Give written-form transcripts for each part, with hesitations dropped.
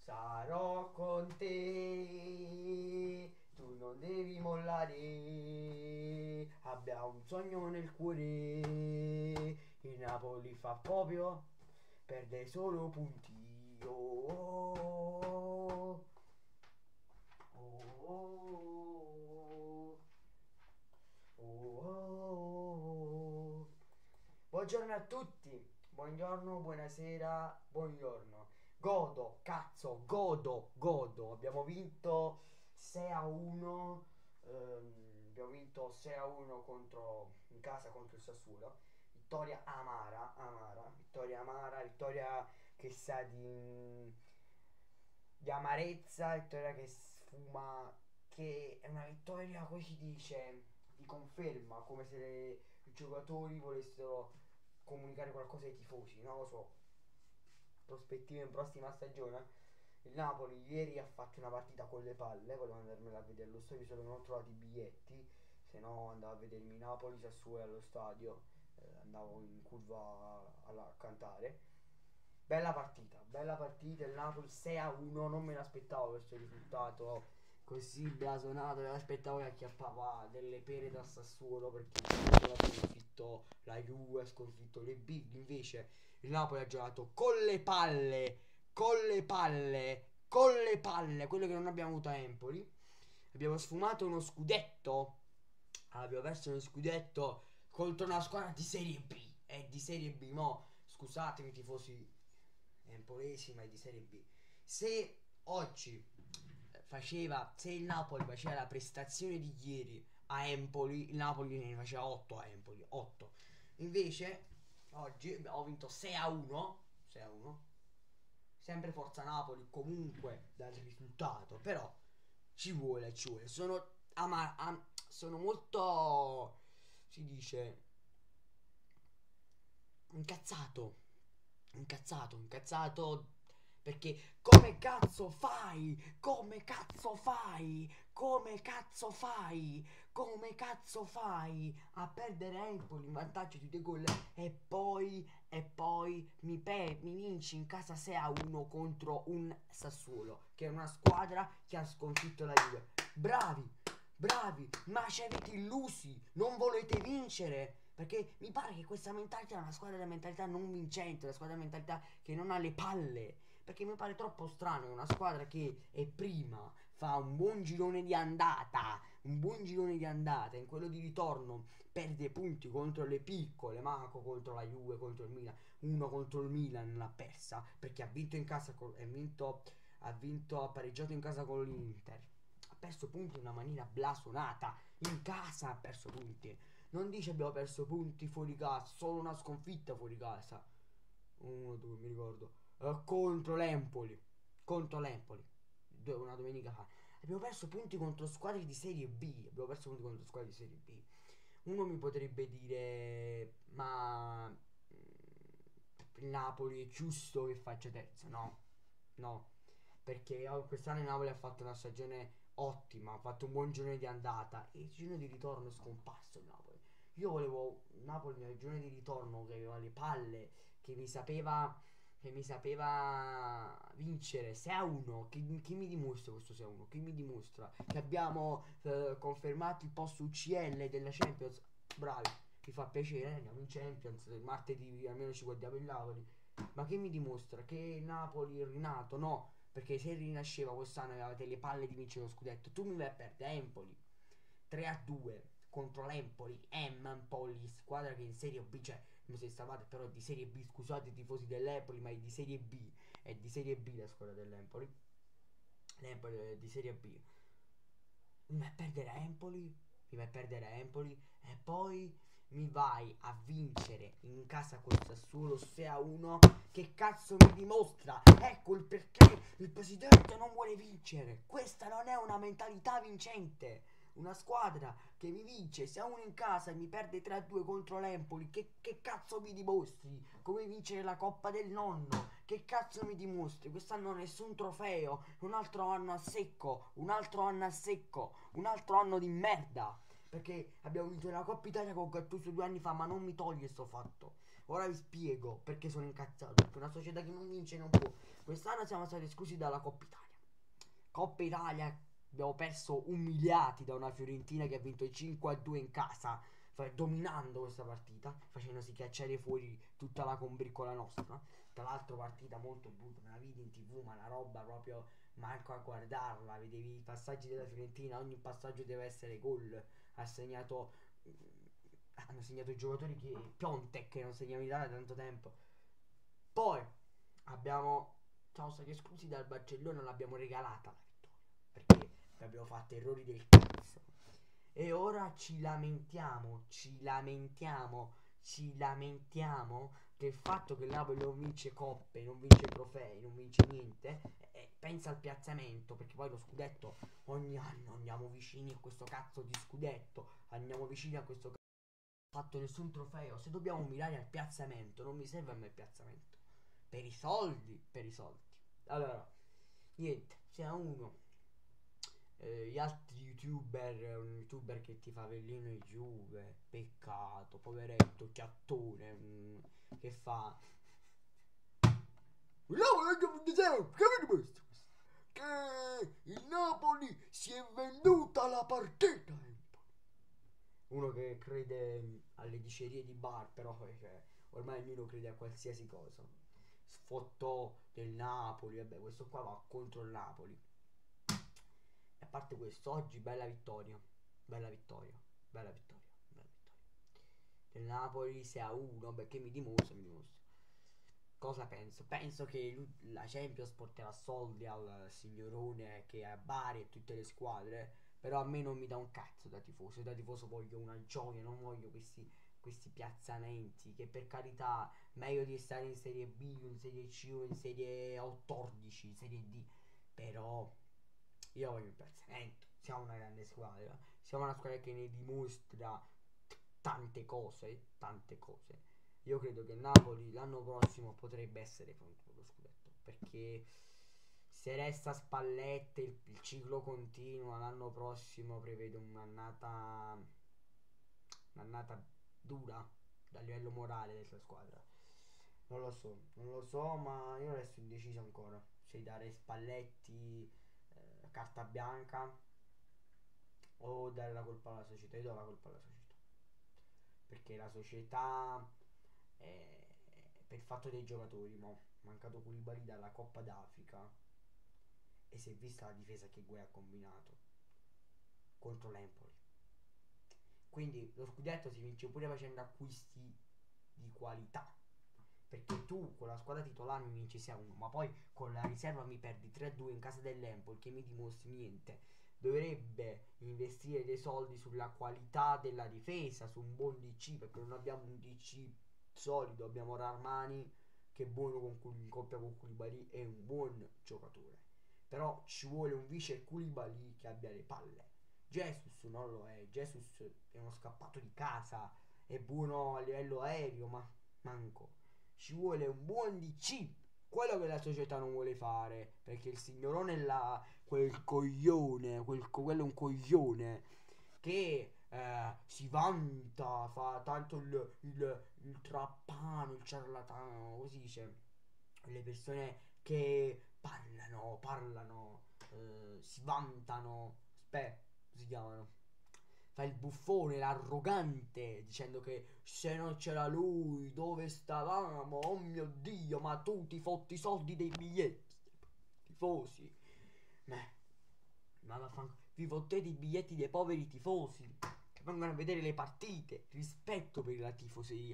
Sarò con te, tu non devi mollare, abbiamo un sogno nel cuore, il Napoli fa proprio perdere solo punti. Oh, oh, oh, oh, oh. Buongiorno a tutti, buongiorno, buonasera, buongiorno. Godo, cazzo, godo. Abbiamo vinto 6-1. Abbiamo vinto 6-1 in casa contro il Sassuolo. Vittoria vittoria che sa di amarezza, vittoria che sfuma, che è una vittoria, come si dice, di conferma, come se i giocatori volessero comunicare qualcosa ai tifosi, non lo so. Prospettive in prossima stagione. Il Napoli ieri ha fatto una partita con le palle, volevo andarmela a vedere allo stadio, solo che non ho trovato i biglietti, se no andavo a vedermi Napoli Sassuolo allo stadio, andavo in curva a cantare. Bella partita, il Napoli 6-1, non me l'aspettavo questo risultato così blasonato, me l'aspettavo che acchiappava delle pere dal Sassuolo, perché il Sassuolo ha sconfitto la Juve, ha sconfitto le big, invece il Napoli ha giocato con le palle, quello che non abbiamo avuto a Empoli. Abbiamo sfumato uno scudetto, abbiamo perso uno scudetto contro una squadra di Serie B, di Serie B, mo scusatemi tifosi empolesi, ma è di Serie B. Se oggi se il Napoli faceva la prestazione di ieri a Empoli, il Napoli ne faceva 8 a Empoli, 8. Invece oggi ho vinto 6-1, sempre forza Napoli comunque dal risultato, però ci vuole. Sono molto, si dice, incazzato perché come cazzo fai a perdere Empoli in vantaggio di 2 gol e poi mi vinci in casa 6-1 contro un Sassuolo, che è una squadra che ha sconfitto la Juve. Bravi, ma ci avete illusi, non volete vincere, perché mi pare che questa mentalità è una squadra di mentalità non vincente, una squadra di mentalità che non ha le palle, perché mi pare troppo strano una squadra che è prima, fa un buon girone di andata, in quello di ritorno perde punti contro le piccole, manco contro la Juve, contro il Milan. Uno contro il Milan l'ha persa perché ha vinto in casa, ha pareggiato in casa con l'Inter, ha perso punti in una maniera blasonata, in casa ha perso punti. Non dice abbiamo perso punti fuori casa, solo una sconfitta fuori casa. 1-2 mi ricordo. Contro l'Empoli. Una domenica fa. Abbiamo perso punti contro squadre di Serie B. Uno mi potrebbe dire, ma il Napoli è giusto che faccia terza? No. Perché quest'anno il Napoli ha fatto una stagione ottima, ha fatto un buon girone di andata e il girone di ritorno è scomparso il Napoli. Io volevo un Napoli nel girone di ritorno che aveva le palle, che mi sapeva vincere 6-1. Chi mi dimostra questo 6-1? Chi mi dimostra che abbiamo confermato il posto UCL della Champions? Bravi, mi fa piacere, andiamo in Champions martedì, almeno ci guardiamo il Napoli. Ma che mi dimostra che il Napoli è rinato? No, perché se rinasceva quest'anno avevate le palle di vincere lo scudetto. Tu mi vai a perdere Empoli 3-2 contro l'Empoli, Empoli, squadra che in Serie B, cioè come se stavate, però di Serie B, scusate i tifosi dell'Empoli, ma è di Serie B, la squadra dell'Empoli. L'Empoli è di Serie B. Mi vai a perdere Empoli e poi mi vai a vincere in casa col Sassuolo 6-1. Che cazzo mi dimostra? Ecco il perché il presidente non vuole vincere. Questa non è una mentalità vincente. Una squadra che mi vince 6-1 in casa e mi perde 3-2 contro l'Empoli. Che cazzo mi dimostri? Come vincere la Coppa del Nonno? Che cazzo mi dimostri? Quest'anno nessun trofeo. Un altro anno a secco. Un altro anno di merda. Perché abbiamo vinto la Coppa Italia con Gattuso 2 anni fa, ma non mi toglie sto fatto. Ora vi spiego perché sono incazzato. Perché una società che non vince non può. Quest'anno siamo stati esclusi dalla Coppa Italia. Coppa Italia, abbiamo perso umiliati da una Fiorentina che ha vinto i 5-2 in casa, dominando questa partita, facendosi cacciare fuori tutta la combriccola nostra. Tra l'altro partita molto brutta, me la vidi in TV, ma una roba proprio manco a guardarla. Vedevi i passaggi della Fiorentina, ogni passaggio deve essere gol. Ha segnato, hanno segnato i giocatori che Piontek, che non segnava in Italia da tanto tempo. Poi siamo stati esclusi dal Barcellona, l'abbiamo regalata la vittoria perché abbiamo fatto errori del cazzo. E ora ci lamentiamo che il fatto che il Napoli non vince coppe, non vince trofei, non vince niente, pensa al piazzamento, perché poi lo scudetto ogni anno andiamo vicini a questo cazzo di scudetto, andiamo vicini a questo cazzo. Non ho fatto nessun trofeo, se dobbiamo mirare al piazzamento, non mi serve a me il piazzamento. Per i soldi, per i soldi. Allora, niente, se a uno gli altri youtuber, un youtuber che ti fa Avellino e Juve, peccato, poveretto, chiattone, che fa che il Napoli si è venduta la partita. Uno che crede alle dicerie di bar, però ormai ognuno crede a qualsiasi cosa. Sfottò del Napoli, vabbè, questo qua va contro il Napoli. E a parte questo, oggi bella vittoria, bella vittoria, bella vittoria, bella vittoria. Del Napoli 6-1, beh, che mi dimostra, mi dimostra. Cosa penso? Penso che la Champions porterà soldi al signorone che ha Bari e tutte le squadre. Però a me non mi dà un cazzo da tifoso. Da tifoso voglio una gioia, non voglio questi piazzamenti. Che per carità, meglio di stare in Serie B, in Serie C o in Serie 14, in Serie D. Però io voglio un piazzamento. Siamo una grande squadra. Siamo una squadra che ne dimostra tante cose, tante cose. Io credo che il Napoli l'anno prossimo potrebbe essere pronto per lo scudetto, perché se resta Spalletti il ciclo continua, l'anno prossimo prevedo un'annata dura dal livello morale della squadra. Non lo so, ma io resto indeciso ancora se dare Spalletti carta bianca o dare la colpa alla società. Io do la colpa alla società, perché la società, per il fatto dei giocatori, mancato Koulibaly dalla Coppa d'Africa, e si è vista la difesa che Gueye ha combinato contro l'Empoli. Quindi lo scudetto si vince pure facendo acquisti di qualità, perché tu con la squadra titolare mi vinci 6-1, ma poi con la riserva mi perdi 3-2 in casa dell'Empoli, che mi dimostri niente. Dovrebbe investire dei soldi sulla qualità della difesa, su un buon DC, perché non abbiamo un DC solido, abbiamo Rarmani che è buono in coppia con Koulibaly, è un buon giocatore, però ci vuole un vice Koulibaly che abbia le palle. Jesus non lo è, Jesus è uno scappato di casa, è buono a livello aereo, ma manco. Ci vuole un buon DC, quello che la società non vuole fare, perché il signorone là, quel coglione, quello è un coglione che si vanta, fa tanto il trappano, il ciarlatano, così dice. Le persone che parlano, si vantano, si chiamano. Fa il buffone, l'arrogante, dicendo che se non c'era lui, dove stavamo? Oh mio Dio, ma tu ti fotti i soldi dei biglietti, tifosi. Ma vi fottete i biglietti dei poveri tifosi che vengono a vedere le partite. Rispetto per la tifoseria,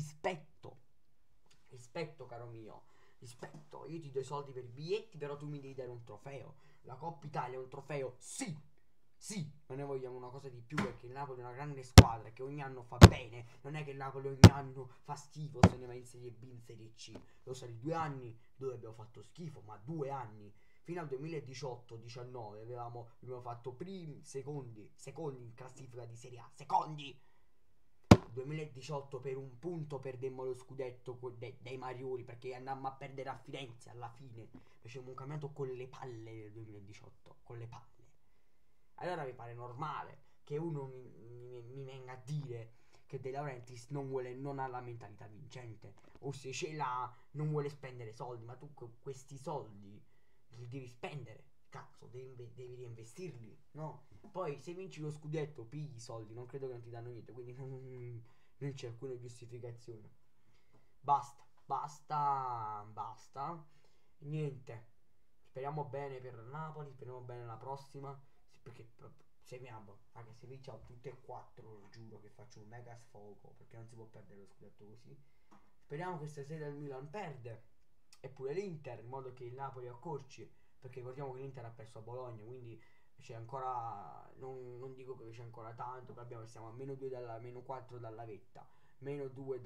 rispetto caro mio, rispetto. Io ti do i soldi per i biglietti, però tu mi devi dare un trofeo. La Coppa Italia è un trofeo, sì, sì, ma noi vogliamo una cosa di più, perché il Napoli è una grande squadra che ogni anno fa bene. Non è che il Napoli ogni anno fa schifo, se ne va in Serie B, in Serie C. Lo stati 2 anni dove abbiamo fatto schifo, ma 2 anni. Fino al 2018-19 abbiamo fatto secondi in classifica di Serie A, secondi. 2018 per un punto perdemmo lo scudetto dai Marioli, perché andammo a perdere a Firenze alla fine. Facevamo un campionato con le palle nel 2018, con le palle. Allora mi pare normale che uno mi venga a dire che De Laurentiis non ha la mentalità vincente, o se ce l'ha non vuole spendere soldi, ma tu questi soldi li devi spendere, cazzo, devi reinvestirli, no? Poi se vinci lo scudetto pigli i soldi, non credo che non ti danno niente, quindi non c'è alcuna giustificazione. Basta, basta, basta. Niente. Speriamo bene per Napoli, speriamo bene la prossima. Perché seguiamo, raga, se vinciamo tutte e quattro, giuro che faccio un mega sfogo, perché non si può perdere lo scudetto così. Speriamo che stasera il Milan perde, e pure l'Inter, in modo che il Napoli accorci, perché ricordiamo che l'Inter ha perso a Bologna, quindi c'è ancora, non dico che c'è ancora tanto, però siamo a -2 dalla -4 dalla vetta, -2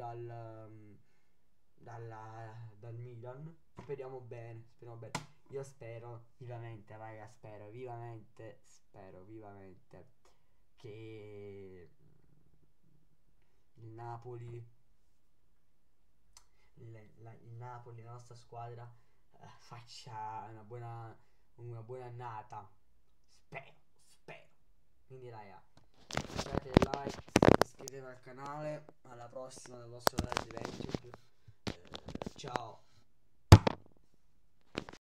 dal Milan. Speriamo bene, speriamo bene. Io spero vivamente, raga, spero vivamente che il Napoli, il Napoli, la nostra squadra, faccia una buona annata. Spero. Quindi raga, lasciate il like, iscrivetevi al canale, alla prossima del vostro Raggi Vecchio.